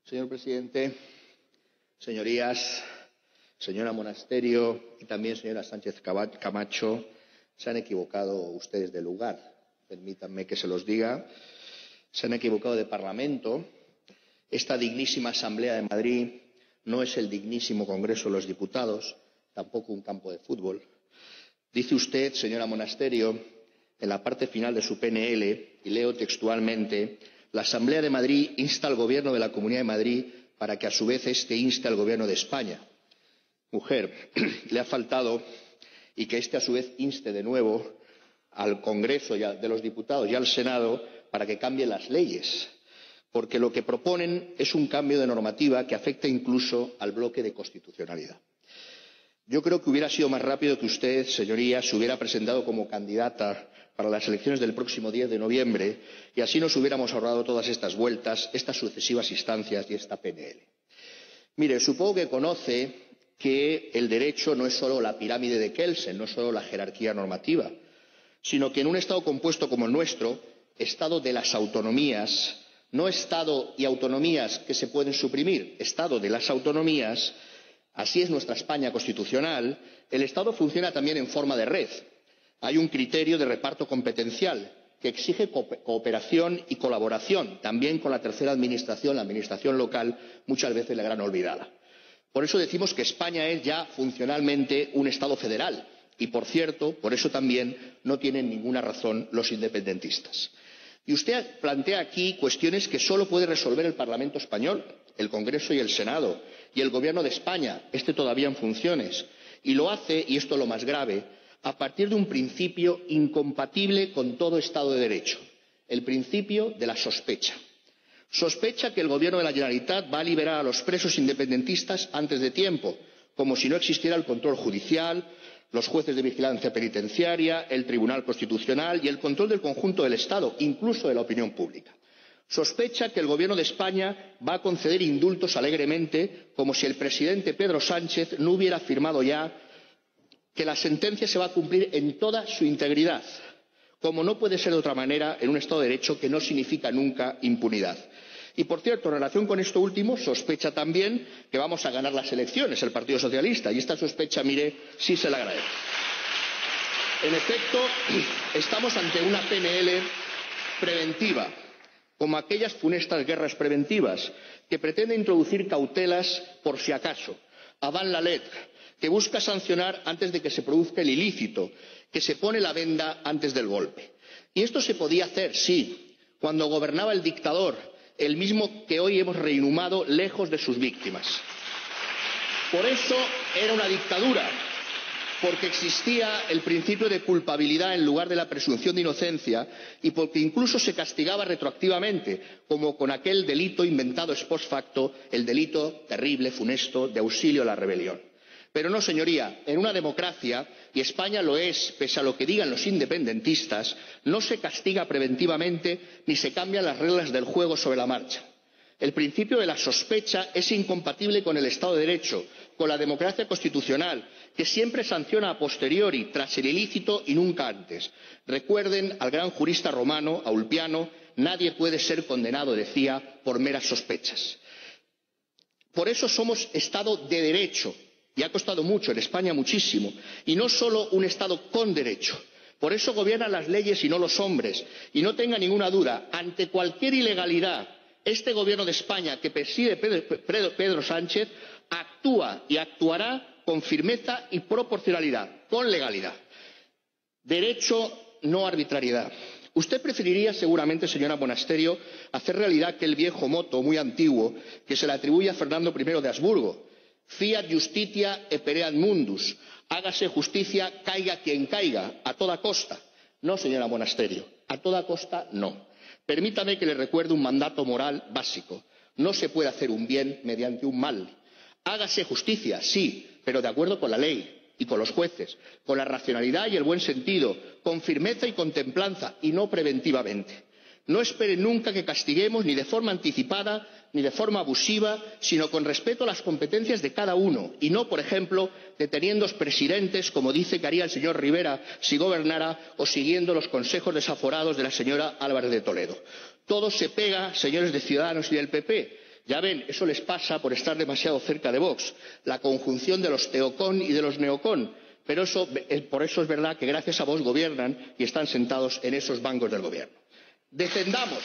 Señor presidente, señorías, señora Monasterio y también señora Sánchez Camacho, se han equivocado ustedes de lugar. Permítanme que se los diga. Se han equivocado de Parlamento. Esta dignísima Asamblea de Madrid no es el dignísimo Congreso de los Diputados, tampoco un campo de fútbol. Dice usted, señora Monasterio, en la parte final de su PNL, y leo textualmente: la Asamblea de Madrid insta al Gobierno de la Comunidad de Madrid para que a su vez éste inste al Gobierno de España. Mujer, le ha faltado y que éste a su vez inste de nuevo al Congreso de los Diputados y al Senado para que cambien las leyes, porque lo que proponen es un cambio de normativa que afecta incluso al bloque de constitucionalidad. Yo creo que hubiera sido más rápido que usted, señoría, se hubiera presentado como candidata para las elecciones del próximo 10 de noviembre y así nos hubiéramos ahorrado todas estas vueltas, estas sucesivas instancias y esta PNL. Mire, supongo que conoce que el derecho no es solo la pirámide de Kelsen, no es solo la jerarquía normativa, sino que en un Estado compuesto como el nuestro, Estado de las autonomías, no Estado y autonomías que se pueden suprimir, Estado de las autonomías, así es nuestra España constitucional, el Estado funciona también en forma de red. Hay un criterio de reparto competencial que exige cooperación y colaboración, también con la tercera administración, la administración local, muchas veces la gran olvidada. Por eso decimos que España es ya funcionalmente un Estado federal y, por cierto, por eso también no tienen ninguna razón los independentistas. Y usted plantea aquí cuestiones que solo puede resolver el Parlamento español, el Congreso y el Senado, y el Gobierno de España, este todavía en funciones, y lo hace, y esto es lo más grave, a partir de un principio incompatible con todo Estado de Derecho, el principio de la sospecha. Sospecha que el Gobierno de la Generalitat va a liberar a los presos independentistas antes de tiempo, como si no existiera el control judicial, los jueces de vigilancia penitenciaria, el Tribunal Constitucional y el control del conjunto del Estado, incluso de la opinión pública. Sospecha que el Gobierno de España va a conceder indultos alegremente, como si el presidente Pedro Sánchez no hubiera afirmado ya que la sentencia se va a cumplir en toda su integridad, como no puede ser de otra manera en un Estado de Derecho que no significa nunca impunidad. Y, por cierto, en relación con esto último, sospecha también que vamos a ganar las elecciones el Partido Socialista, y esta sospecha, mire, sí se la agradezco. En efecto, estamos ante una PNL preventiva, como aquellas funestas guerras preventivas, que pretende introducir cautelas por si acaso, avant la lettre, que busca sancionar antes de que se produzca el ilícito, que se pone la venda antes del golpe. Y esto se podía hacer, sí, cuando gobernaba el dictador, el mismo que hoy hemos reinhumado lejos de sus víctimas. Por eso era una dictadura, porque existía el principio de culpabilidad en lugar de la presunción de inocencia y porque incluso se castigaba retroactivamente, como con aquel delito inventado ex post facto, el delito terrible, funesto, de auxilio a la rebelión. Pero no, señoría, en una democracia, y España lo es pese a lo que digan los independentistas, no se castiga preventivamente ni se cambian las reglas del juego sobre la marcha. El principio de la sospecha es incompatible con el Estado de Derecho, con la democracia constitucional, que siempre sanciona a posteriori, tras el ilícito y nunca antes. Recuerden al gran jurista romano, a Ulpiano: nadie puede ser condenado, decía, por meras sospechas. Por eso somos Estado de Derecho. Y ha costado mucho, en España muchísimo, y no solo un Estado con derecho. Por eso gobiernan las leyes y no los hombres. Y no tenga ninguna duda, ante cualquier ilegalidad, este Gobierno de España que preside Pedro Sánchez actúa y actuará con firmeza y proporcionalidad, con legalidad. Derecho, no arbitrariedad. Usted preferiría seguramente, señora Monasterio, hacer realidad aquel viejo moto muy antiguo que se le atribuye a Fernando I de Habsburgo: Fiat justitia e pereat mundus. Hágase justicia, caiga quien caiga, a toda costa. No, señora Monasterio, a toda costa no. Permítame que le recuerde un mandato moral básico: no se puede hacer un bien mediante un mal. Hágase justicia, sí, pero de acuerdo con la ley y con los jueces, con la racionalidad y el buen sentido, con firmeza y con templanza, y no preventivamente. No espere nunca que castiguemos ni de forma anticipada ni de forma abusiva, sino con respeto a las competencias de cada uno y no, por ejemplo, deteniendo presidentes, como dice que haría el señor Rivera si gobernara, o siguiendo los consejos desaforados de la señora Álvarez de Toledo. Todo se pega, señores de Ciudadanos y del PP, Ya ven, eso les pasa por estar demasiado cerca de Vox, la conjunción de los teocon y de los neocon. Pero por eso es verdad que gracias a Vox gobiernan y están sentados en esos bancos del gobierno. Defendamos.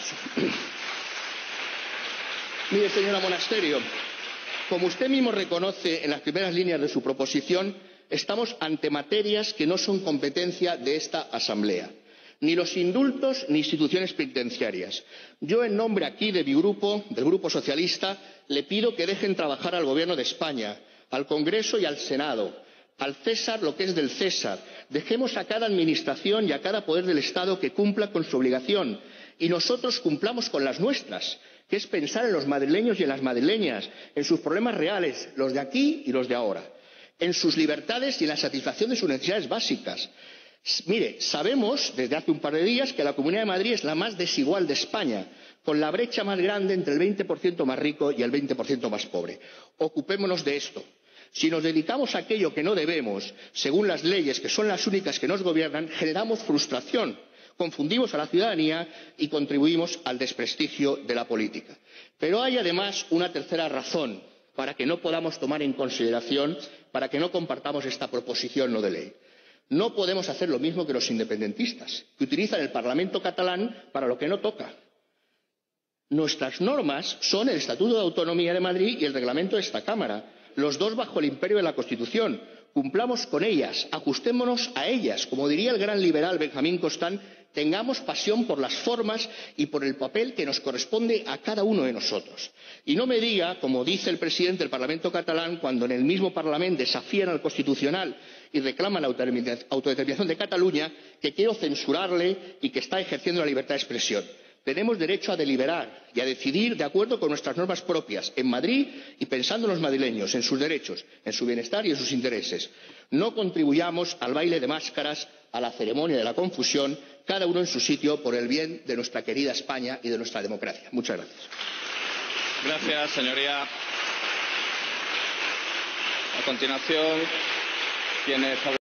Mire, señora Monasterio, como usted mismo reconoce en las primeras líneas de su proposición, estamos ante materias que no son competencia de esta Asamblea, ni los indultos ni instituciones penitenciarias. Yo, en nombre aquí de mi grupo, del Grupo Socialista, le pido que dejen trabajar al Gobierno de España, al Congreso y al Senado, al César lo que es del César. Dejemos a cada administración y a cada poder del Estado que cumpla con su obligación y nosotros cumplamos con las nuestras, que es pensar en los madrileños y en las madrileñas, en sus problemas reales, los de aquí y los de ahora, en sus libertades y en la satisfacción de sus necesidades básicas. Mire, sabemos desde hace un par de días que la Comunidad de Madrid es la más desigual de España, con la brecha más grande entre el 20% más rico y el 20% más pobre. Ocupémonos de esto. Si nos dedicamos a aquello que no debemos, según las leyes, que son las únicas que nos gobiernan, generamos frustración, confundimos a la ciudadanía y contribuimos al desprestigio de la política. Pero hay además una tercera razón para que no podamos tomar en consideración, para que no compartamos esta proposición no de ley. No podemos hacer lo mismo que los independentistas, que utilizan el Parlamento catalán para lo que no toca. Nuestras normas son el Estatuto de Autonomía de Madrid y el Reglamento de esta Cámara, los dos bajo el imperio de la Constitución. Cumplamos con ellas, ajustémonos a ellas. Como diría el gran liberal Benjamín Constant, tengamos pasión por las formas y por el papel que nos corresponde a cada uno de nosotros. Y no me diga, como dice el presidente del Parlamento catalán, cuando en el mismo Parlament desafían al Constitucional y reclaman la autodeterminación de Cataluña, que quiero censurarle y que está ejerciendo la libertad de expresión. Tenemos derecho a deliberar y a decidir de acuerdo con nuestras normas propias, en Madrid y pensando en los madrileños, en sus derechos, en su bienestar y en sus intereses. No contribuyamos al baile de máscaras, a la ceremonia de la confusión, cada uno en su sitio, por el bien de nuestra querida España y de nuestra democracia. Muchas gracias. Gracias, señoría. A continuación, quienes